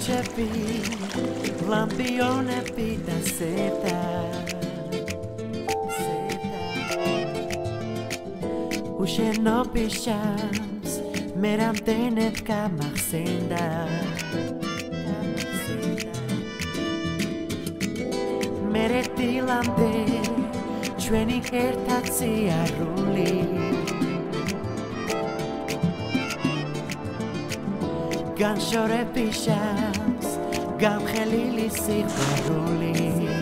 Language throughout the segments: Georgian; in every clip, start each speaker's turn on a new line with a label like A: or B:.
A: Lampičepi, lampionepi da seta Ushenopi shams, meram tenet kamaxenda Mereti lamde, ჩვენი ერთად სიარული განშორები შამს გამხელილი სიყვარული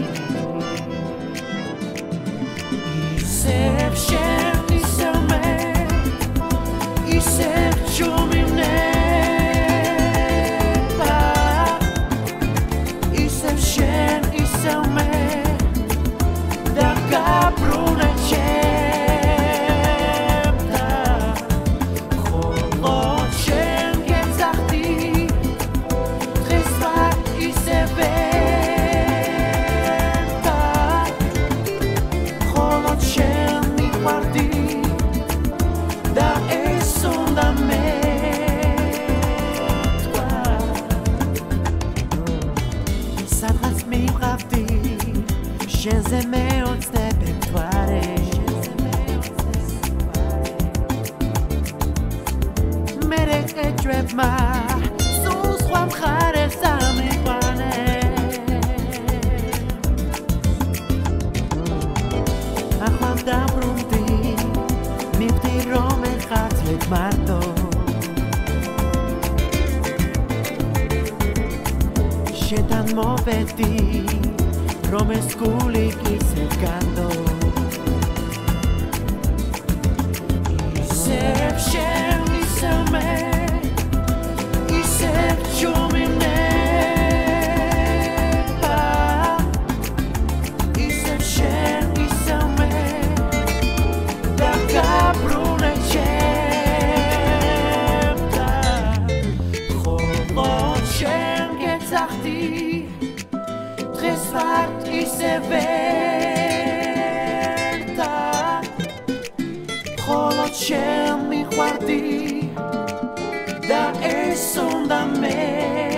A: ისევ შენ ისევ მე ისევ ჩუმინება ისევ შენ ისევ მე და გაბრუნე შენზე მეოცდები მთვარე მერე ეჭვებმა სულ სხვა მხარეს ამიყვანე ახლა დაბრუნდი მივდი რომ ეხაცლეთ მარტო შენთან მოვედი რომ ეს გული ისევ განდო ისევ შენ ისევ მე ისევ ჩუმინება ისევ შენ ისევ მე და გაბრუნე ჩემთან ხოლო შენ გეძახდი დღეს ვარ ისევ ერთა ხოლო შენ მიყვარდი და ეს უნდა მე